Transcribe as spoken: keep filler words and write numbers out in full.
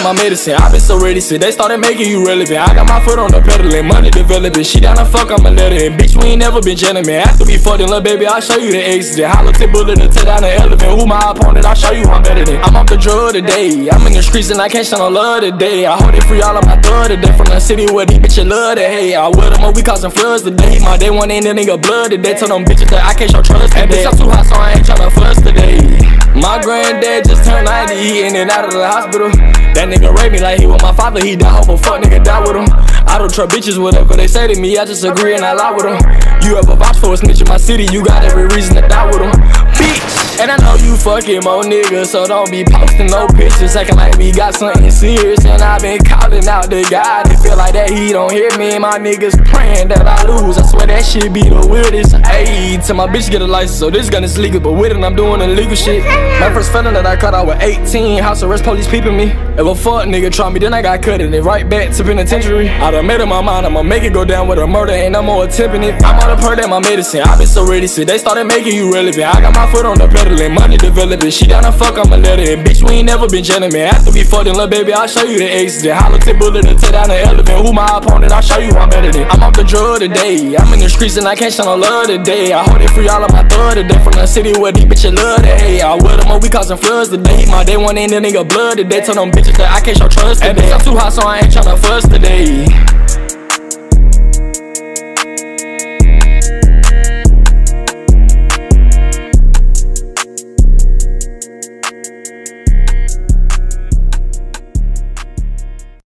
my medicine. I been so ready since they started making you relevant. I got my foot on the pedal and money developing. She down to fuck, I'ma let her in. Bitch, we ain't never been gentlemen. After we fucked, little baby, I'll show you the exit. Hollow tip bullet to tear down the elephant. Who my opponent? I'll show you I'm better than. I'm off the drug today. I'm in the streets and I can't show no love today. I hold it free all of my thug today. From the city where these bitches love to hate. I wear them up, we causing floods today. My day one ain't a nigga blood today. Tell them bitches that I can't show trust today. And bitch, I'm too hot, so I ain't tryna fuss today. My granddad just turned ninety, he in and out of the hospital. That nigga raped me like he was my father, he died, hope a fuck nigga die with him. I don't trust bitches, whatever they say to me, I just agree and I lie with them. You ever vouch for a snitch in my city, you got every reason to die with them. Bitch! And I know you fucking more niggas, so don't be posting no pictures acting like we got something serious. And I been calling out the guy that feel like that he don't hear me. And my niggas praying that I lose, I swear that shit be the weirdest. Ayy, till my bitch get a license, so this gun is legal, but with it I'm doing illegal shit. My first felon that I caught out with eighteen, house arrest police peeping me. If a fuck nigga try me, then I got cut in it right back to penitentiary. I done made up my mind, I'ma make it go down with a murder, ain't no more attempting it. I'm on the perk at my medicine, I been so ready since they started making you relevant. I got my foot on the pedal and money developing. She down to fuck, I'ma let her in. Bitch, we ain't never been gentlemen. After we fucked, little baby, I'll show you the exit. Hollow tip bullet to tear down the elephant. Who my opponent? I'll show you I'm better than. I'm off the drug today. I'm in the streets and I can't show no love today. I hold it free all of my thug today. From the city where these bitches love to hate. I wear them up, we causing floods today. My day one ain't a nigga blood today. Tell them bitches that I can't show trust today. And bitch, I'm too hot, so I ain't tryna fuss today.